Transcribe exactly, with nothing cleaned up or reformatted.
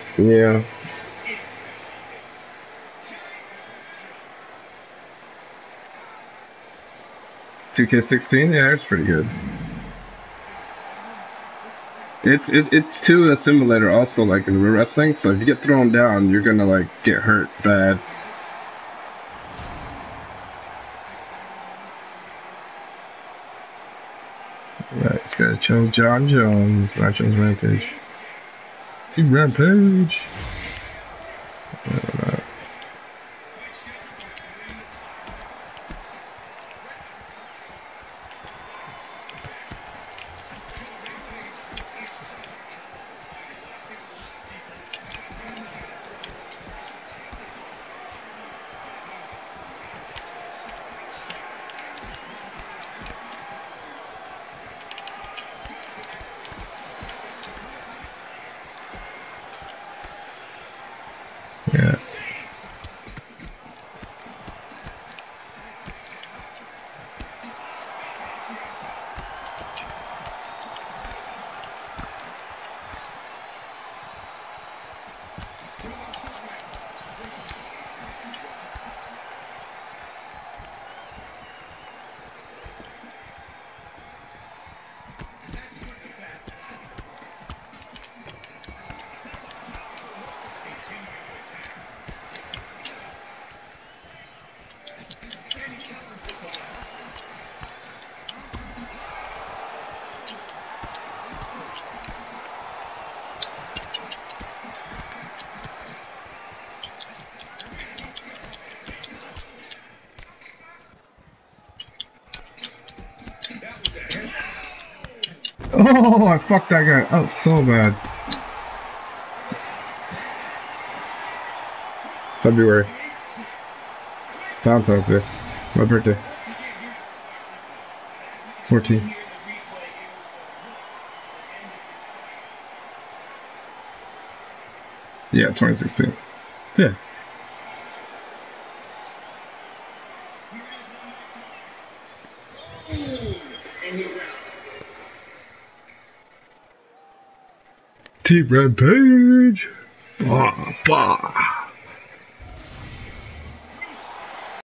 Yeah. two K sixteen, yeah, it's pretty good. It's it, it's too a simulator also like in wrestling, so if you get thrown down, you're gonna like get hurt bad. Yeah, it's gotta chose John Jones, not chose Rampage. Team Rampage. I don't know. Yeah. Oh, I fucked that guy up so bad. February. Valentine's Day. My birthday. fourteen. Yeah, twenty sixteen. Yeah. Team Rampage. Bah, bah.